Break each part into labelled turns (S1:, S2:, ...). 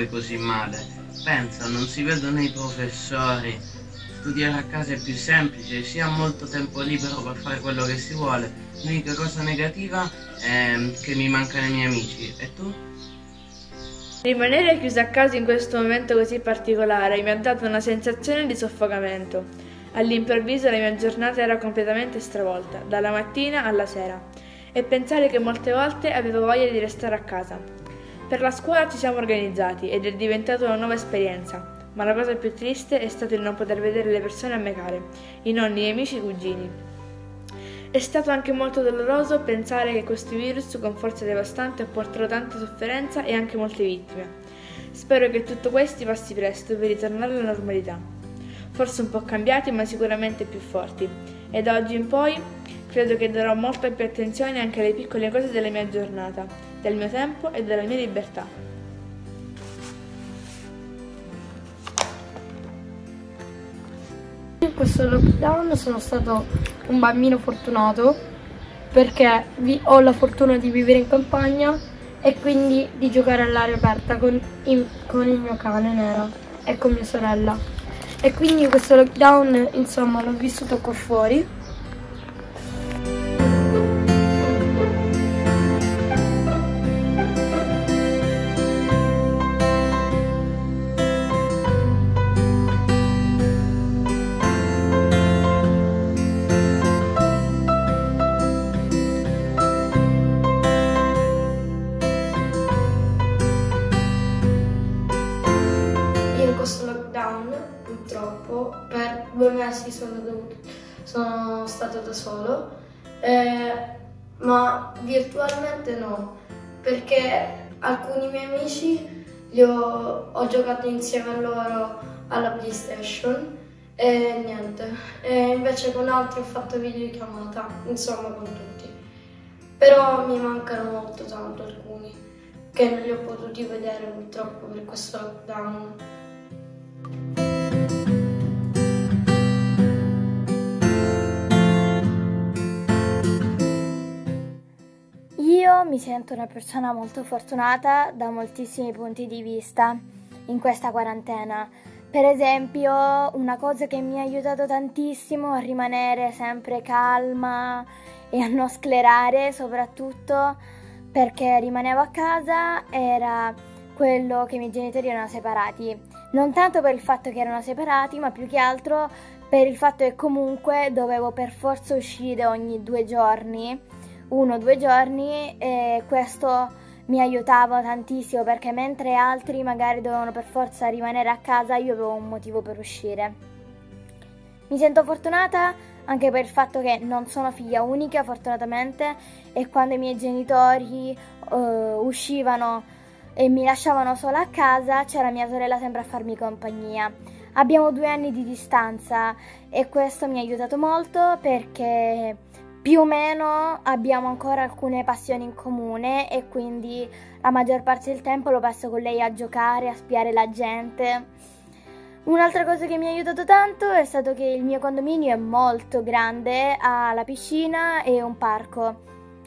S1: poi così male. Pensa, non si vedono i professori. Studiare a casa è più semplice, si ha molto tempo libero per fare quello che si vuole. L'unica cosa negativa è che mi mancano i miei amici. E tu?
S2: Rimanere chiuso a casa in questo momento così particolare mi ha dato una sensazione di soffocamento. All'improvviso la mia giornata era completamente stravolta, dalla mattina alla sera, e pensare che molte volte avevo voglia di restare a casa. Per la scuola ci siamo organizzati ed è diventata una nuova esperienza, ma la cosa più triste è stato il non poter vedere le persone a me care, i nonni, gli amici, i cugini. È stato anche molto doloroso pensare che questo virus con forza devastante ha portato tanta sofferenza e anche molte vittime. Spero che tutto questo passi presto per ritornare alla normalità. Forse un po' cambiati ma sicuramente più forti. E da oggi in poi credo che darò molta più attenzione anche alle piccole cose della mia giornata, del mio tempo e della mia libertà.
S3: In questo lockdown sono stato un bambino fortunato perché ho la fortuna di vivere in campagna e quindi di giocare all'aria aperta con il mio cane Nera e con mia sorella. E quindi questo lockdown, insomma, l'ho vissuto qua fuori. In questo lockdown, purtroppo, per 2 mesi sono stato da solo, ma virtualmente no, perché alcuni miei amici ho giocato insieme a loro alla PlayStation e niente, e invece con altri ho fatto videochiamata, insomma con tutti. Però mi mancano molto tanto alcuni, che non li ho potuti vedere purtroppo per questo lockdown.
S4: Io mi sento una persona molto fortunata da moltissimi punti di vista in questa quarantena. Per esempio, una cosa che mi ha aiutato tantissimo a rimanere sempre calma e a non sclerare, soprattutto perché rimanevo a casa, era quello che i miei genitori erano separati. Non tanto per il fatto che erano separati, ma più che altro per il fatto che comunque dovevo per forza uscire ogni 2 giorni, 1 o 2 giorni, e questo mi aiutava tantissimo perché mentre altri magari dovevano per forza rimanere a casa, io avevo un motivo per uscire. Mi sento fortunata anche per il fatto che non sono figlia unica, fortunatamente, e quando i miei genitori uscivano e mi lasciavano sola a casa, c'era mia sorella sempre a farmi compagnia. Abbiamo 2 anni di distanza e questo mi ha aiutato molto perché più o meno abbiamo ancora alcune passioni in comune e quindi la maggior parte del tempo lo passo con lei a giocare, a spiare la gente. Un'altra cosa che mi ha aiutato tanto è stato che il mio condominio è molto grande, ha la piscina e un parco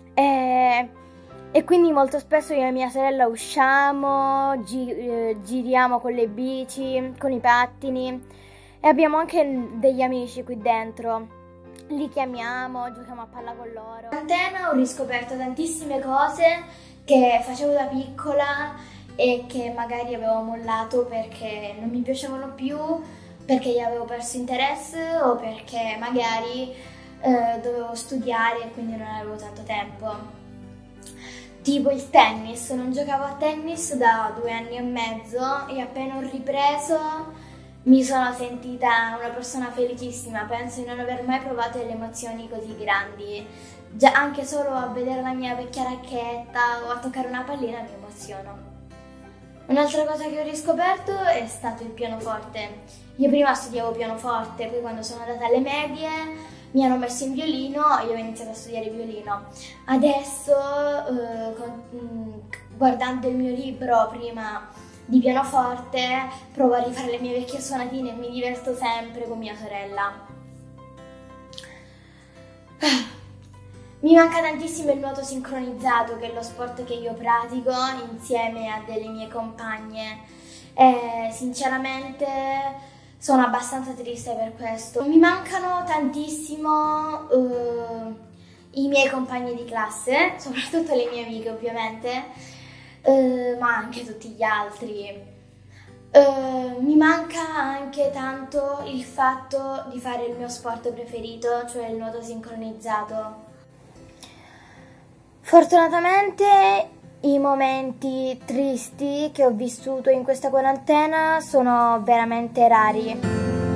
S4: e quindi molto spesso io e mia sorella usciamo, giriamo con le bici, con i pattini e abbiamo anche degli amici qui dentro. Li chiamiamo, giochiamo a palla con loro. In quarantena ho riscoperto tantissime cose che facevo da piccola e che magari avevo mollato perché non mi piacevano più, perché gli avevo perso interesse o perché magari dovevo studiare e quindi non avevo tanto tempo. Tipo il tennis, non giocavo a tennis da 2 anni e mezzo e appena ho ripreso mi sono sentita una persona felicissima, penso di non aver mai provato delle emozioni così grandi. Già anche solo a vedere la mia vecchia racchetta o a toccare una pallina mi emoziono. Un'altra cosa che ho riscoperto è stato il pianoforte. Io prima studiavo pianoforte, poi quando sono andata alle medie mi hanno messo in violino e io ho iniziato a studiare violino. Adesso, guardando il mio libro prima di pianoforte, provo a rifare le mie vecchie suonatine e mi diverto sempre con mia sorella. Mi manca tantissimo il nuoto sincronizzato, che è lo sport che io pratico insieme a delle mie compagne. e sinceramente sono abbastanza triste per questo. Mi mancano tantissimo i miei compagni di classe, soprattutto le mie amiche ovviamente, ma anche tutti gli altri. Mi manca anche tanto il fatto di fare il mio sport preferito, cioè il nuoto sincronizzato. Fortunatamente i momenti tristi che ho vissuto in questa quarantena sono veramente rari.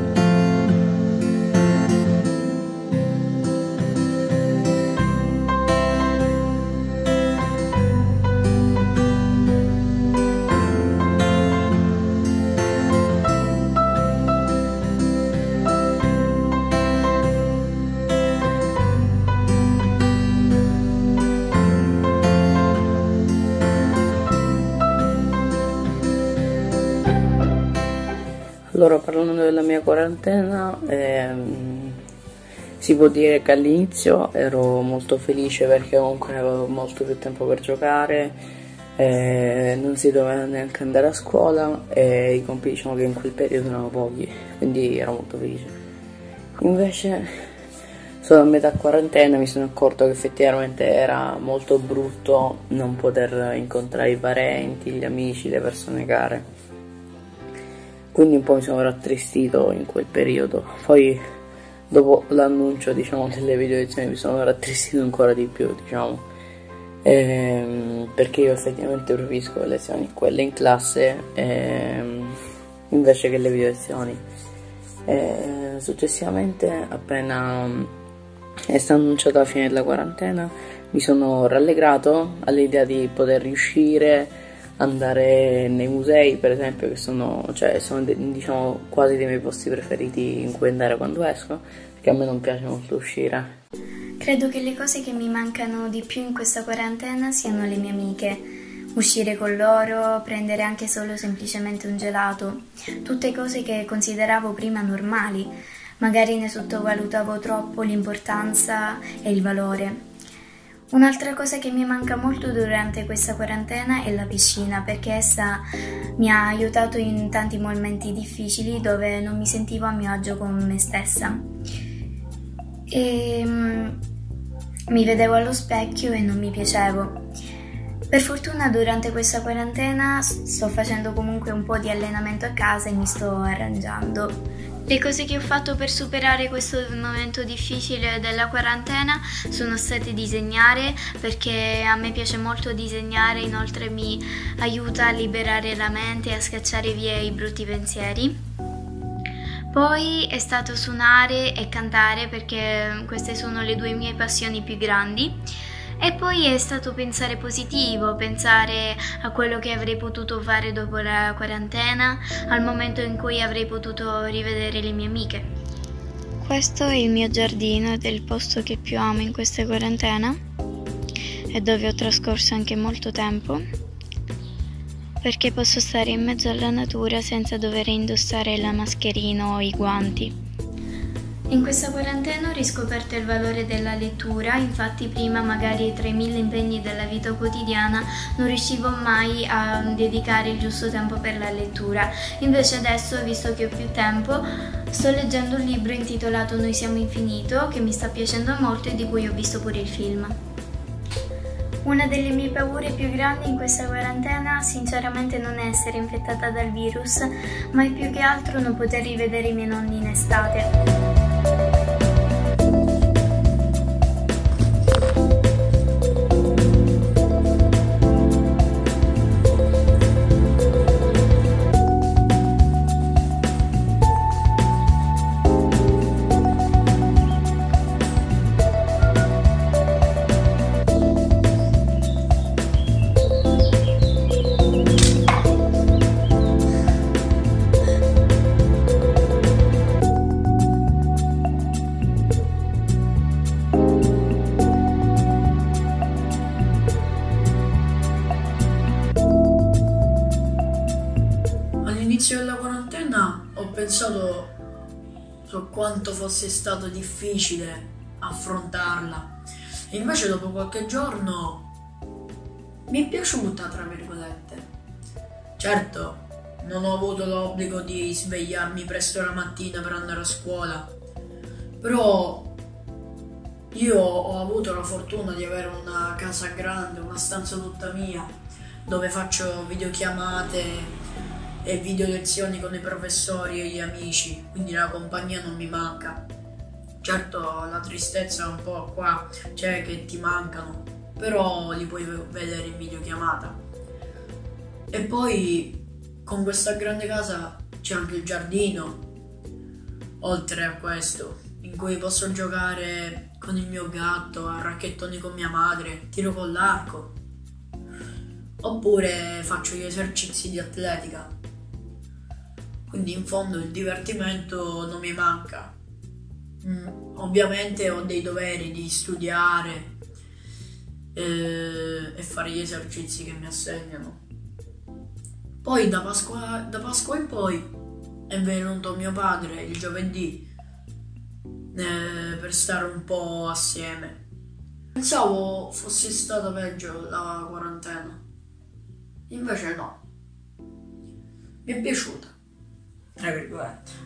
S5: Allora, parlando della mia quarantena, si può dire che all'inizio ero molto felice perché comunque avevo molto più tempo per giocare, non si doveva neanche andare a scuola e i compiti, diciamo che in quel periodo erano pochi, quindi ero molto felice. Invece, solo a metà quarantena mi sono accorto che effettivamente era molto brutto non poter incontrare i parenti, gli amici, le persone care. Quindi un po' mi sono rattristito in quel periodo. Poi dopo l'annuncio, diciamo, delle video lezioni mi sono rattristito ancora di più, diciamo, perché io effettivamente preferisco le lezioni quelle in classe invece che le video lezioni. Successivamente, appena è stata annunciata la fine della quarantena, mi sono rallegrato all'idea di poter riuscire andare nei musei, per esempio, che sono diciamo quasi dei miei posti preferiti in cui andare quando esco, perché a me non piace molto uscire.
S6: Credo che le cose che mi mancano di più in questa quarantena siano le mie amiche. Uscire con loro, prendere anche solo semplicemente un gelato, tutte cose che consideravo prima normali, magari ne sottovalutavo troppo l'importanza e il valore. Un'altra cosa che mi manca molto durante questa quarantena è la piscina, perché essa mi ha aiutato in tanti momenti difficili dove non mi sentivo a mio agio con me stessa. Mi vedevo allo specchio e non mi piacevo. Per fortuna durante questa quarantena sto facendo comunque un po' di allenamento a casa e mi sto arrangiando. Le cose che ho fatto per superare questo momento difficile della quarantena sono state disegnare, perché a me piace molto disegnare, inoltre mi aiuta a liberare la mente e a scacciare via i brutti pensieri. Poi è stato suonare e cantare, perché queste sono le due mie passioni più grandi. E poi è stato pensare positivo, pensare a quello che avrei potuto fare dopo la quarantena, al momento in cui avrei potuto rivedere le mie amiche. Questo è il mio giardino ed è il posto che più amo in questa quarantena e dove ho trascorso anche molto tempo, perché posso stare in mezzo alla natura senza dover indossare la mascherina o i guanti. In questa quarantena ho riscoperto il valore della lettura, infatti prima magari tra i 1000 impegni della vita quotidiana non riuscivo mai a dedicare il giusto tempo per la lettura. Invece adesso, visto che ho più tempo, sto leggendo un libro intitolato Noi siamo infinito, che mi sta piacendo molto e di cui ho visto pure il film. Una delle mie paure più grandi in questa quarantena sinceramente non è essere infettata dal virus, ma è più che altro non poter rivedere i miei nonni in estate.
S7: All'inizio della quarantena ho pensato su quanto fosse stato difficile affrontarla e invece dopo qualche giorno mi è piaciuta, tra virgolette. Certo, non ho avuto l'obbligo di svegliarmi presto la mattina per andare a scuola, però io ho avuto la fortuna di avere una casa grande, una stanza tutta mia, dove faccio videochiamate e video lezioni con i professori e gli amici, quindi la compagnia non mi manca. Certo, la tristezza è un po' qua, cioè che ti mancano, però li puoi vedere in videochiamata. E poi con questa grande casa c'è anche il giardino, oltre a questo, in cui posso giocare con il mio gatto, a racchettoni con mia madre, tiro con l'arco, oppure faccio gli esercizi di atletica. Quindi in fondo il divertimento non mi manca. Ovviamente ho dei doveri di studiare e fare gli esercizi che mi assegnano. Poi da Pasqua in poi è venuto mio padre il giovedì per stare un po' assieme. Pensavo fosse stata peggio la quarantena, invece no, mi è piaciuta, tra virgolette.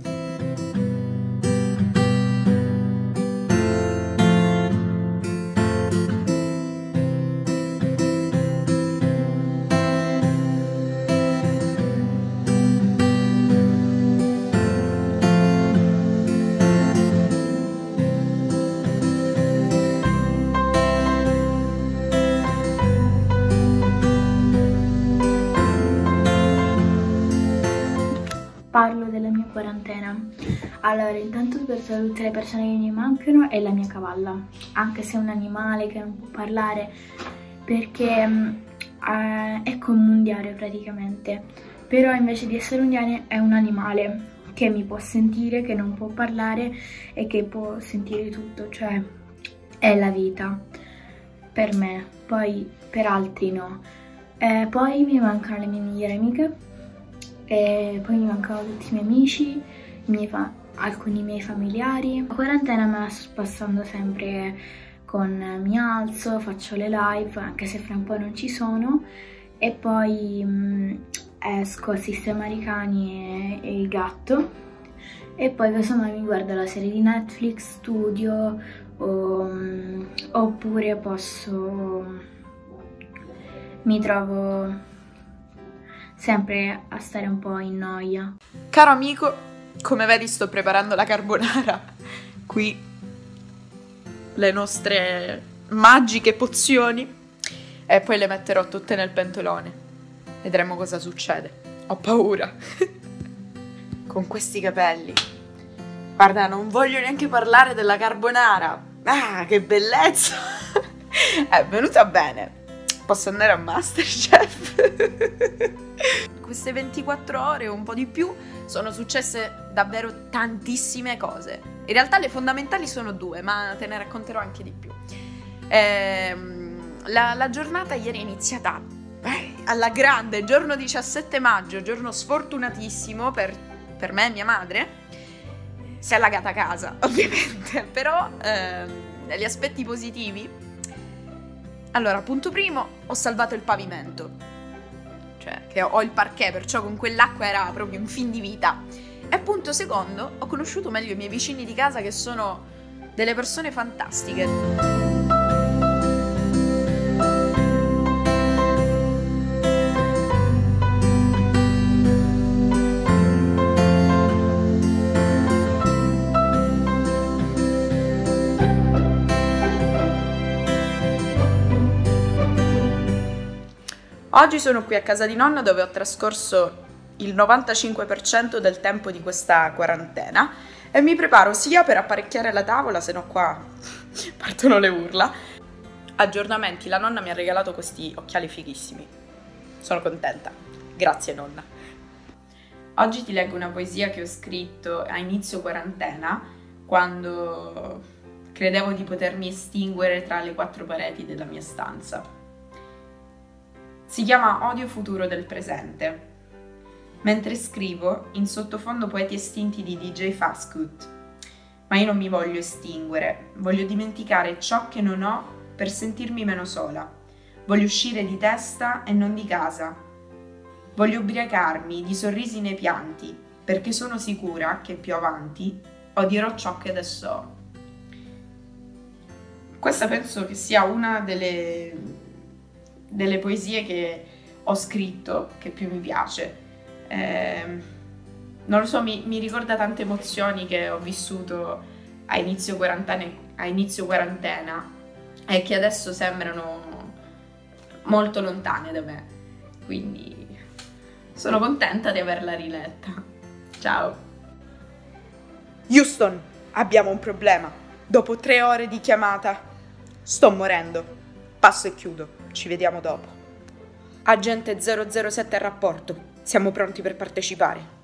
S4: Parlo della mia quarantena. Allora, intanto per tutte le persone che mi mancano è la mia cavalla, anche se è un animale che non può parlare, perché è come un diario praticamente, però invece di essere un diario è un animale che mi può sentire, che non può parlare e che può sentire tutto, cioè è la vita per me, poi per altri no. Poi mi mancano le mie migliori amiche, e poi mi mancano tutti i miei amici, alcuni miei familiari. La quarantena me la sto passando sempre con mi alzo, faccio le live, anche se fra un po' non ci sono, e poi esco a sistemare i cani e il gatto, e poi casomai mi guardo la serie di Netflix, studio, oppure mi trovo sempre a stare un po' in noia.
S8: Caro amico, come vedi sto preparando la carbonara. Qui le nostre magiche pozioni e poi le metterò tutte nel pentolone. Vedremo cosa succede. Ho paura. Con questi capelli. Guarda, non voglio neanche parlare della carbonara. Ah, che bellezza! È venuta bene. Posso andare a MasterChef? Queste 24 ore o un po' di più sono successe davvero tantissime cose. In realtà le fondamentali sono due, ma te ne racconterò anche di più. La giornata ieri è iniziata alla grande, giorno 17 maggio, giorno sfortunatissimo per me e mia madre. Si è allagata casa, ovviamente, però gli aspetti positivi. Allora, punto primo, ho salvato il pavimento. Cioè, che ho il parquet, perciò con quell'acqua era proprio un fin di vita. E punto secondo, ho conosciuto meglio i miei vicini di casa, che sono delle persone fantastiche. Oggi sono qui a casa di nonna, dove ho trascorso il 95% del tempo di questa quarantena, e mi preparo sia per apparecchiare la tavola, se no qua partono le urla. Aggiornamenti: la nonna mi ha regalato questi occhiali fighissimi. Sono contenta. Grazie nonna. Oggi ti leggo una poesia che ho scritto a inizio quarantena, quando credevo di potermi estinguere tra le quattro pareti della mia stanza. Si chiama Odio futuro del presente. Mentre scrivo, in sottofondo Poeti estinti di DJ Fastcut. Ma io non mi voglio estinguere, voglio dimenticare ciò che non ho per sentirmi meno sola. Voglio uscire di testa e non di casa. Voglio ubriacarmi di sorrisi nei pianti, perché sono sicura che più avanti odierò ciò che adesso ho. Questa penso che sia una delle poesie che ho scritto che più mi piace. Non lo so, mi ricorda tante emozioni che ho vissuto a inizio quarantena e che adesso sembrano molto lontane da me. Quindi sono contenta di averla riletta. Ciao.
S9: Houston, abbiamo un problema. Dopo 3 ore di chiamata, sto morendo. Passo e chiudo. Ci vediamo dopo. Agente 007 a rapporto. Siamo pronti per partecipare.